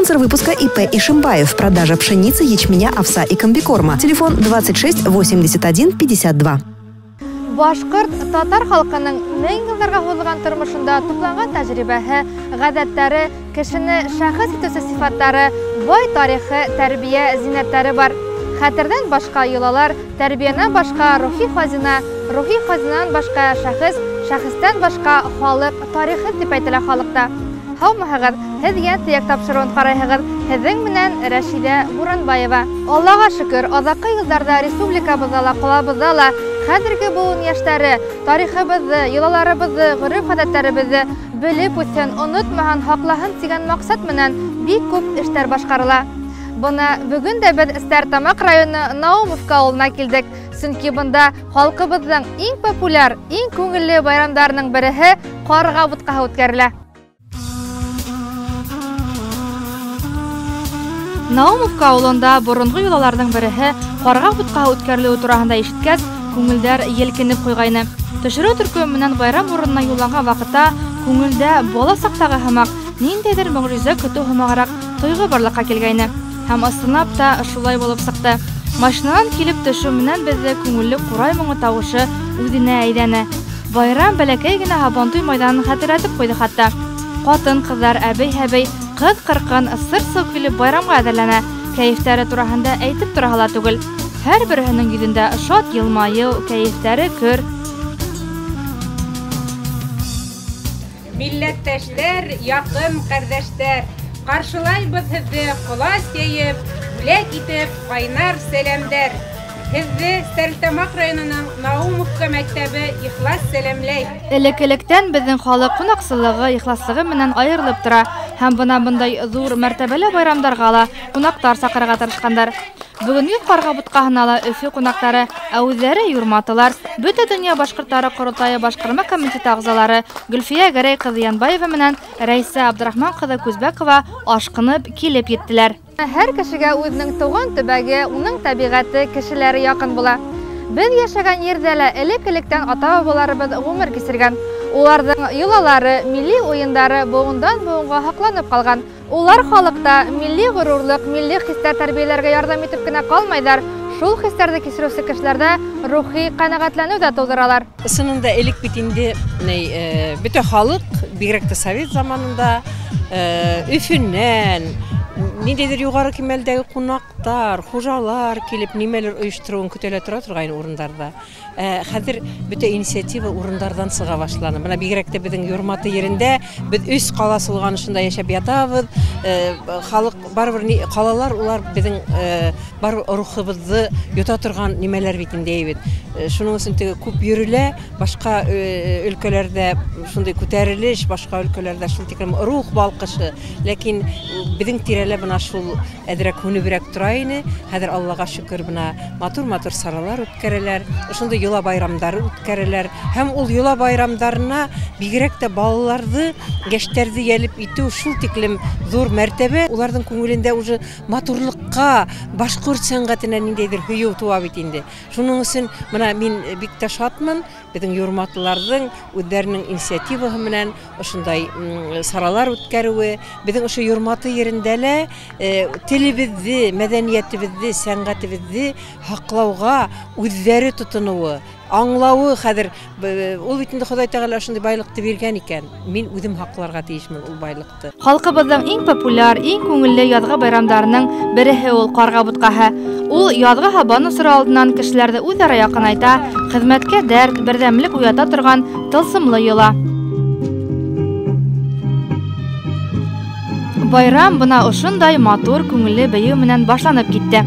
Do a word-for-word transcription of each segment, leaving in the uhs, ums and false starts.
Спонсор выпуска И П Ишимбаев. Продажа пшеницы, ячменя, овса и комбикорма. Телефон двадцать шесть восемьдесят один пятьдесят два. Башкорт татар халкының мең елларга һузылган тормышында тупланган тәҗрибәһе, гадәтләре, кешене шәхес итүче сифатлары, бай тарихы, тәрбия, зиннәтләре бар. Хәтердән башка йолалар, тәрбиянән башка рухи хазина, рухи хазинанан башка шәхес, шәхестән башка халык, тарихы дип әйтелә халыкта. Һаумыһыгыз, һезгә төяк тапшыруын карайһыгыз. Һезнең менән Рәшидә Буранбаева. Аллага шөкер, азакы елларда республикабызда ла, калабызда ла хәзерге буын яшьләре тарихыбызны, йолаларыбызны, гореф-гадәтләребезне белеп үтсен, онытмаһын, хаклаһын дигән максат менән бик күп эшләр башкарыла. Буны бүген дә без Стартамак районы Наумовка авылына килдек. Чөнки бында халкыбызның иң популяр, иң күңелле байрамдарының береһе Карга буткаһы үткәрелә. Наумовка авылында борынгы йолаларның береһе Карга буткаһы үткәрелүе турында ишеткәч, күңелдәр елкенеп куйгайны. Төшерү төркеме менән байрам урынына юлланган вакытта күңелдә бала сактагы һымак, ниндәйдер мөгъҗиза көтү һымаграк тойгы барлыкка килгәйне. Һәм астынап та шулай булып сыкты. Машинанан килеп төшү менән бездә күңелле курай моңы тавышы үзенә әйләнә. Байрам бәләкәй генә Һабантуй мәйданын хәтерләтеп куйды хәтта. Катын кызлар әбей-һәбей кыз кыркын сыр-сыу килеп байрамга әзерләнә. Кәефтәре турында әйтеп торала түгел. Һәр беренең йөзендә шат елмаю, кәефтәре көр. Милләттәшләр, якын кардәшләр, каршылайбыз һезне кулас яеп, бүләк итеп кайнар сәламнәр. Һезне Стартамак районының Наумовка мәктәбе ихлас сәламләй. Элек-электән безнең халык кунаксылыгы, ихласлыгы менән аерылып тора. Һәм бына бындай зур мәртәбәле байрамдарга ла кунактар сакырга тырышкандар. Бүгенге Карга буткаһына ла Өфе кунактары, ә үзләре юрматылар, бөтә дөнья башкортлары корылтайы башкарма комитеты агзалары Гөлфия Гәрәй кызы Янбаева менән Рәйсә Абдрахман кызы Күзбәкова ашкынып килеп еттеләр. Һәр кешегә үзенең туган төбәге, уның табигаты, кешеләре якын була. Без яшәгән ердә лә элек-электән ата-бабаларыбыз гомер кисергән. Уларның йолалары, милли уеннары буындан буынга хакланып калган. Улар халыкта милли горурлык, милли хистәр тәрбияләргә ярдәм итеп кенә калмайдар. Шул хистәрне кисерүче кешеләрдә рухи канәгатьләнү дә тудыралар. Ысынында элек бит инде бөтә халык, бигрәк тә совет заманында Өфеннән ниндәйдер югары кимәлдәге кунактар, хуҗалар килеп нимәләр оештыруын көтәлә тора торган урыннарда. Хәзер бөтә инициатива урыннардан сыга башланы. Менә бигрәк тә безнең Юрматы ерендә без үз каласылган шунда яшәп ятабыз. Халык барбыр калалар, улар безнең бар рухыбызны йота торган нимәләр бит инде бит. Шуның өчен теге күп йөрелә, башка өлкәләрдә шундый күтәрелеш, башка өлкәләрдә шул тиклем рух балкышы. Ләкин безнең тирәлә бына шул әдрәк хүнебрәк тора иде. Хәзер Аллага шөкер бына матур-матур саралар үткәрәләр. Шундый йола байрамдары үткәрәләр. Һәм ул йола байрамдарына бигрәк тә балаларны, яшьләрне ялеп итү шул тиклем зур мәртәбә. Уларның күңелендә уже матурлыкка, башкорт сәнгатенә ниндәйдер һөю туа бит инде. Шуның өчен менә мин бик тә шатмын. Безнең Юрматлыларның үзләренең инициативаһы менән ошондай саралар үткәрүе, безнең ошо Юрматы ерендә лә телебезне, мәдәниятебезне, сәнгатебезне хаклауга үзләре тотынуы, аңлауы хәзер ул бит инде Ходай Тәгалә шундый байлыкты биргән икән. Мин үзем хакларга тиешмен ул байлыкты. Халкыбызның иң популяр, иң күңелле язгы байрамдарының береһе ул Карга буткаһы. Ул язгы һабаны сыра алдыннан кешеләрне үзара якынайта, хезмәткә дәрт, бердәмлек уята торган тылсымлы йола. Байрам бына ошондай матур күңелле бәйү менән башланып китте.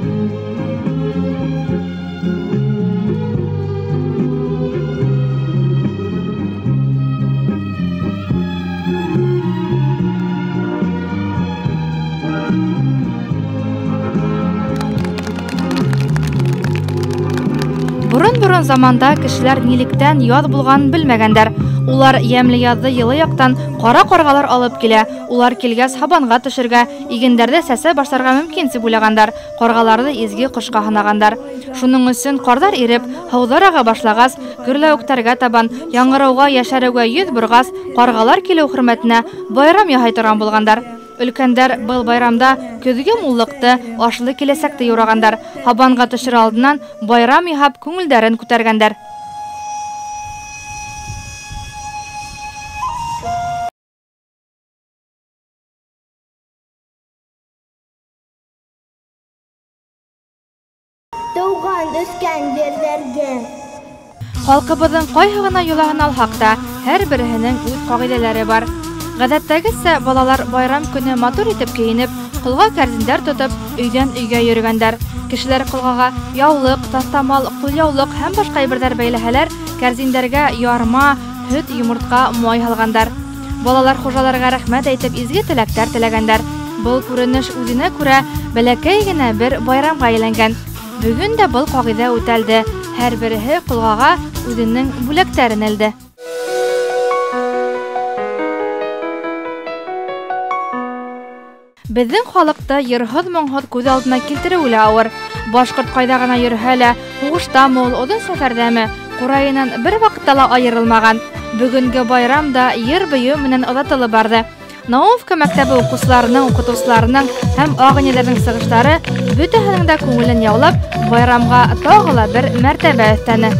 Бурын-бурын заманда кешеләр нилектән яз булган белмәгәндәр. Улар ямлы язды йылы яктан кара каргалар алып килә. Улар килгәс һабанга төшергә, игендәрдә сәсә башларга мөмкин дип уйлагандар. Каргаларны изге кышка һанагандар. Шуның өчен кардар иреп, һаудар ага башлагас, гөрләүктәргә табан, яңгырауга, яшәрүгә йөз бургас, каргалар килү хөрмәтенә байрам яһай торган булгандар. Өлкәндәр был байрамда көҙгө муллыҡты, ашлы киләсәкте юрағандар. Һабанға төшөр алдынан байрам яһап күңелдәрен күтәргәндәр. Туған өскән ерләргә. Халкыбыҙҙың ҡайһы гына йолаһын алһаҡ та, һәр береһенең үҙ ҡағиҙәләре бар. Ғәҙәттәгесә балалар байрам көне матур итеп кейенеп, ҡолға кәрзиндәр тотоп, өйҙән өйгә йөрөгәндәр. Кешеләр ҡолғаға яулыҡ, таҫтамал, ҡулъяулыҡ һәм башҡа әйберҙәр бәйләһәләр, кәрзиндәргә ярма, һөт, йомортҡа, май һалғандар. Балалар хужаларға рәхмәт әйтеп изге теләктәр теләгәндәр. Был күренеш үҙенә күрә бәләкәй генә бер байрамға әйләнгән. Бөгөн дә был ҡағиҙә үтәлде. Һәр береһе ҡолғаға үҙенең бүләктәрен элде. Беҙҙең халыҡты йырһыҙ-моңһоҙ күҙ алдына килтереү лә ауыр. Башҡорт ҡайҙа ғына йөрһә лә, һуғыштамы ул, оҙон сәфәрҙәме, ҡурайынан бер ваҡытта ла айырылмаған. Бөгөнгө байрам да йыр-бейеү менән оҙатылып барҙы. Наумовка мәктәбе уҡыусыларының, уҡытыусыларының һәм ағинәләрҙең сығыштары бөтәһенең дә күңелен яулап, байрамға тағы ла бер мәртәбә өҫтәне.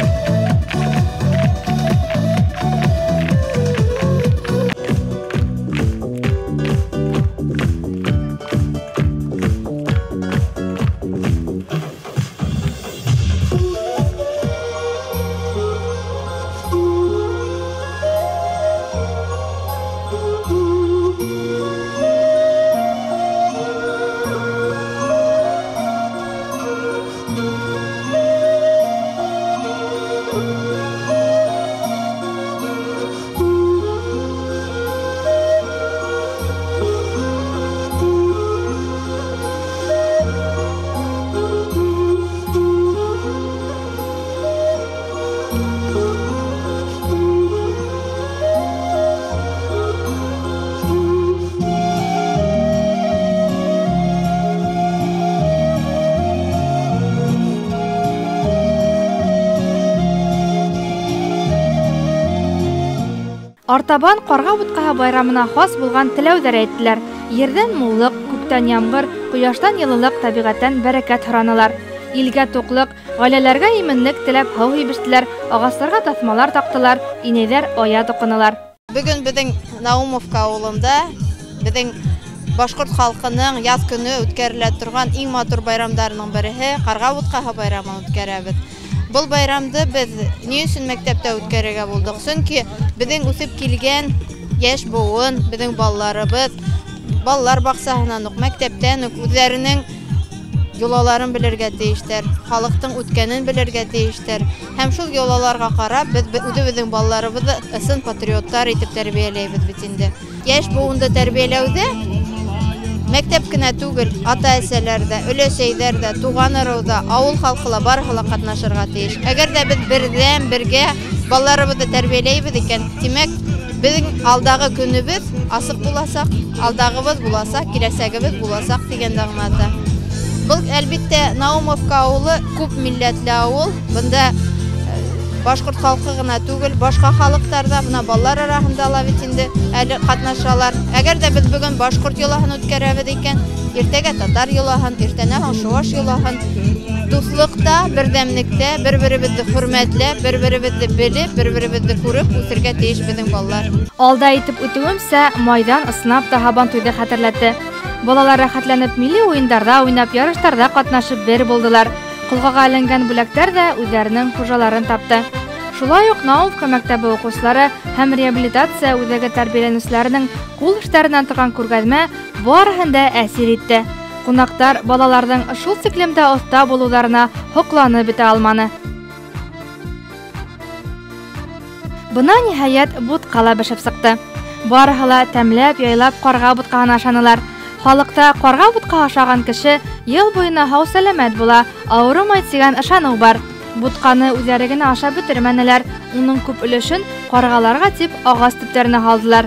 Артабан ҡарға бутҡаһы байрамына хас булған теләүҙәр әйттеләр. Ерҙән муллыҡ, күктән ямғыр, ҡояштан йылылыҡ, тәбиғәттән бәрәкәт һоранылар. Илгә туҡлыҡ, ғаиләләргә именлек теләп һыу һибештеләр, ағастарға таҫмалар таҡтылар, инәйҙәр оя тоҡонолар. Бөгөн беҙҙең Наумовка ауылында беҙҙең башҡорт халҡының яҙ көнө үткәрелә торған иң матур байрамдарының береһе ҡарға бутҡаһы байрамын үткәрәбеҙ. Был байрамды беҙ ни өсөн мәктәптә үткәрергә булдыҡ? Сөнки беҙҙең үҫеп килгән йәш быуын, беҙҙең балаларыбыҙ, балалар баҡсаһынан уҡ, мәктәптән үк үҙҙәренең йолаларын белергә тейештәр, халыҡтың үткәнен белергә тейештәр. Һәм шул йолаларға ҡарап, беҙ үҙебеҙҙең балаларыбыҙҙы ысын патриоттар итеп тәрбиәләйбеҙ бит инде. Йәш быуынды тәрбиәләүҙә мәктәп кенә түгел, ата-әсәләр дә, өләсәйҙәр дә, туған ырыуҙа, ауыл халҡы ла барыһы ла ҡатнашырға тейеш. Әгәр ҙә беҙ берҙән бергә балаларыбыҙҙы тәрбиәләйбеҙ икән, тимәк, беҙҙең алдағы көнөбөҙ асыҡ буласаҡ, алдағыбыҙ буласаҡ, киләсәгебеҙ буласаҡ тигәндә ғына. Был, әлбиттә, Наумовка ауылы күп милләтле ауыл. Бында башҡорт халҡы ғына түгел, башҡа халыҡтарҙа, бына балалар араһында ла бит инде әле ҡатнашалар. Әгәр дә беҙ бөгөн башҡорт йолаһын үткәрәбеҙ икән, иртәгә татар йолаһын, иртәнән һуң шыуаш йолаһын, дуҫлыҡта, берҙәмлектә, бер-беребеҙҙе хөрмәтләп, бер-беребеҙҙе белеп, бер-беребеҙҙе күреп үҫергә тейеш беҙҙең балалар. Алда итеп үтеүемсә, майҙан ысынлап та һабан туйҙы хәтерләтте. Балалар рәхәтләнеп милли уйындарҙа уйнап, ярыштарҙа ҡатнашып бер булдылар. Ҡолғаға эленгән бүләктәр ҙә үҙҙәренең хужаларын тапты. Шулай уҡ Наумовка мәктәбе уҡыусылары һәм реабилитация үҙәге тәрбиәләнеүселәренең ҡул эштәренән торған күргәҙмә барыһын да әсир итте. Ҡунаҡтар балаларҙың шул сиклемдә оҫта булыуҙарына һоҡланып бөтә алманы. Бына ниһайәт бутҡа ла бешеп сыҡты. Барыһы ла тәмләп, яйлап ҡарға бутҡаһына ашанылар. Халыҡта ҡарға бутҡа ашаған кеше йыл буйына һау-сәләмәт була, ауырымай тигән ышаныу бар. Бутҡаны үҙҙәре генә ашап бөтөрмәнеләр, уның күп өлөшөн ҡарғаларға тип ағас төптәренә һалдылар.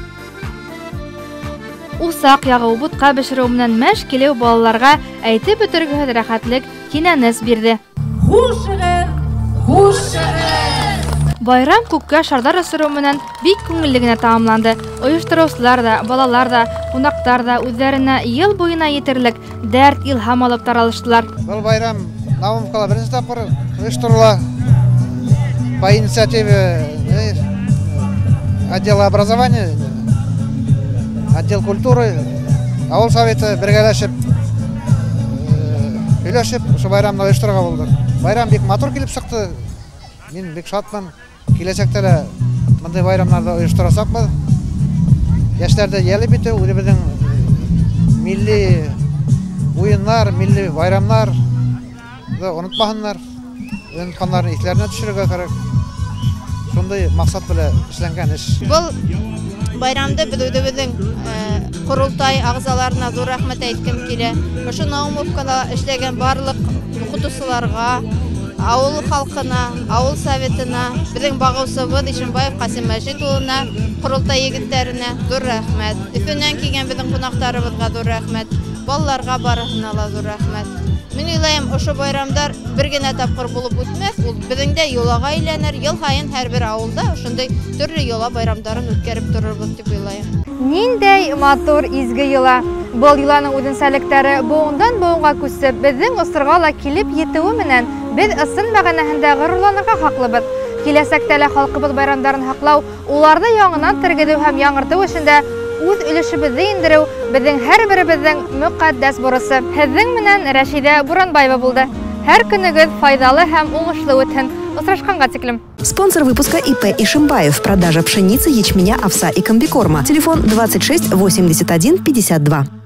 Усаҡ яғыу, бутҡа бешереү менән мәш килеү балаларға әйтеп бөтөргөһөҙ рәхәтлек, кинәнес бирҙе. Хушығыҙ, хушығыҙ! Байрам күккә шардар асыру менән бик күңелле генә тамамланды. Оештырыусылар да, балалар да, кунактар да үзләренә ел буена етерлек дәрт илһам алып таралыштылар. Бұл байрам Наумовкала беренче тапкыр оештырыла по инициативе отдела образования, отдел культуры, авыл советы бергәләшеп, үйләшеп, шу байрамны оештыруга булдык. Байрам бик матур килеп чыкты. Мин бик шатман. Киләчәктә дә мондай байрамнарда оештырасакбыз. Яшьләрдә ялы бите, үзебезнең милли уеннар, милли байрамнар да онытмаһыннар. Уенканнарны исләренә төшерергә кирәк. Шундай максат белән эшләнгән эш. Бұл байрамда безнең курултай агзаларына зур рәхмәт әйткем килә. Ошо Наумовкада эшләгән барлык укытучыларга, авыл халкына, авыл советына, безнең багыусыбыз Ишембаев Касим Мәҗит улына, курултай егетләренә зур рәхмәт. Өфөннән килгән безнең кунактарыбызга зур рәхмәт. Балаларга барыһына ла зур рәхмәт. Мин уйлыйм, ошо байрамдар бер генә тапкыр булып үтмәс, ул безнең дә юлага әйләнер. Ел һайын һәрбер авылда ошондай төрле юла байрамдарын үткәреп торырбыз дип уйлыйм. Ниндәй матур изге йола. Бұл йоланың үзенчәлекләре буындан буынга күсеп, безнең осырга ла килеп җитүе менән без ысын мәгънәһендә горурланырга хаклыбыз. Киләсәктә лә халкыбыз байрамдарын һаклау, уларны яңадан тергеҙеү һәм яңыртыу эшендә үз өлөшөбөҙҙө индереү безнең һәрберебеҙҙең мөҡәддәс бурысы. Һеҙҙең менән Рәшиҙә Буранбаева булды. Һәр көнөгөҙ файдалы һәм уңышлы үтһен. Осрашканга тиклем. Спонсор выпуска ИП Ишембаев. Продажа пшеницы, ячменя, овса и комбикорма. Телефон двадцать шесть восемьдесят один пятьдесят два.